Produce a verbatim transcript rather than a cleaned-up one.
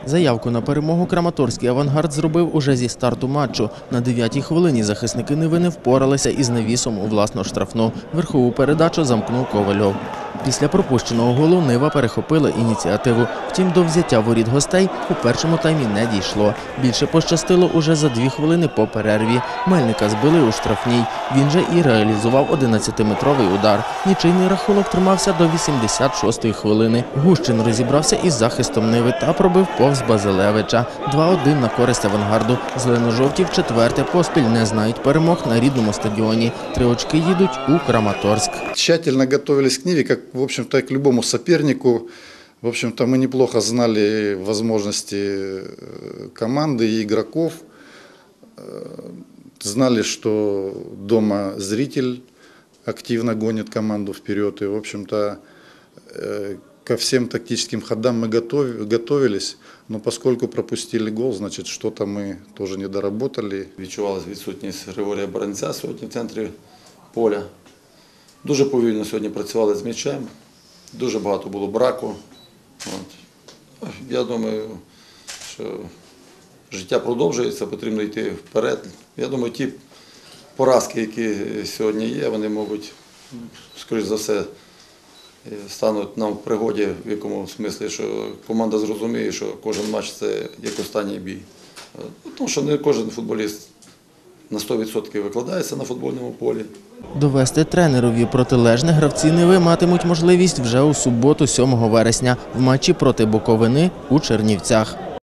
Заявку на перемогу краматорський «Авангард» зробив уже зі старту матчу. На дев'ятій хвилині захисники Ниви не впоралися із навісом у власну штрафну. Верхову передачу замкнув Ковальов. Після пропущеного голу Нива перехопила ініціативу. Втім, до взяття воріт гостей у першому таймі не дійшло. Більше пощастило уже за дві хвилини по перерві. Мельника збили у штрафній. Він же і реалізував одинадцятиметровий удар. Нічийний рахунок тримався до вісімдесят шостої хвилини. Гущин розібрався із захистом Ниви та пробив повз Базилевича. два один на користь «Авангарду». Зелено-жовті в четверте поспіль не знають перемог на рідному стадіоні. Три очки їдуть у Краматорськ. Тщательно готовились к Ниве, как, в общем-то, к любому сопернику. В общем-то, мы неплохо знали возможности команды и игроков. Знали, что дома зритель активно гонит команду вперед. И, в общем-то, ко всем тактическим ходам мы готовились. Но поскольку пропустили гол, значит, что-то мы тоже не доработали. Відчувалася відсутність Григорія Баранця сьогодні в центрі поля. Дуже повільно сьогодні працювали з м'ячем, дуже багато було браку. От. Я думаю, що життя продовжується, потрібно йти вперед. Я думаю, ті поразки, які сьогодні є, вони, мабуть, скоріш за все, стануть нам в пригоді, в якому смислі, що команда зрозуміє, що кожен матч – це як останній бій. Тому що не кожен футболіст на сто відсотків викладається на футбольному полі. Довести тренерові протилежне гравці Ниви матимуть можливість вже у суботу, сьомого вересня, в матчі проти Буковини у Чернівцях.